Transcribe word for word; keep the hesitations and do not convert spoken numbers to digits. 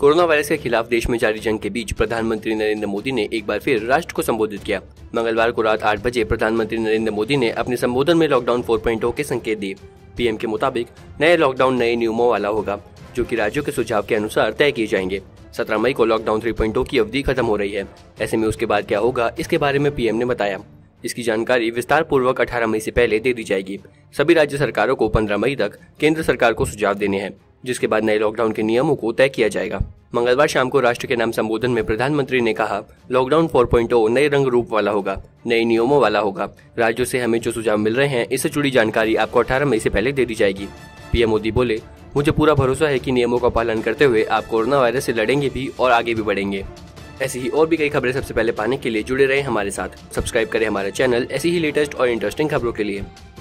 Corona virus के खिलाफ देश में जारी जंग के बीच प्रधानमंत्री नरेंद्र मोदी ने एक बार फिर राष्ट्र को संबोधित किया। मंगलवार को रात आठ बजे प्रधानमंत्री नरेंद्र मोदी ने अपने संबोधन में लॉकडाउन फोर पॉइंट ओ के संकेत दिए। पीएम के मुताबिक नए लॉकडाउन नए नियमों वाला होगा, जो कि राज्यों के सुझाव के अनुसार तय किए जाएंगे। सत्रह मई को लॉकडाउन थ्री पॉइंट ओ की अवधि खत्म हो रही है। ऐसे में उसके बाद क्या होगा, इसके बारे में पीएम ने बताया। इसकी जानकारी विस्तार पूर्वक अठारह मई से पहले दे दी जाएगी। सभी राज्य सरकारों को पंद्रह मई तक केंद्र सरकार को सुझाव देने हैं, जिसके बाद नए लॉकडाउन के नियमों को तय किया जाएगा। मंगलवार शाम को राष्ट्र के नाम संबोधन में प्रधानमंत्री ने कहा, लॉकडाउन फोर पॉइंट ओ नए रंग रूप वाला होगा, नए नियमों वाला होगा। राज्यों से हमें जो सुझाव मिल रहे हैं, इससे जुड़ी जानकारी आपको अठारह मई से पहले दे दी जाएगी। पीएम मोदी बोले, मुझे पूरा भरोसा है कि नियमों का पालन करते हुए आप कोरोना वायरस से लड़ेंगे भी और आगे भी बढ़ेंगे। ऐसी ही और भी कई खबरें सबसे पहले पाने के लिए जुड़े रहे हमारे साथ। सब्सक्राइब करें हमारा चैनल ऐसी ही लेटेस्ट और इंटरेस्टिंग खबरों के लिए।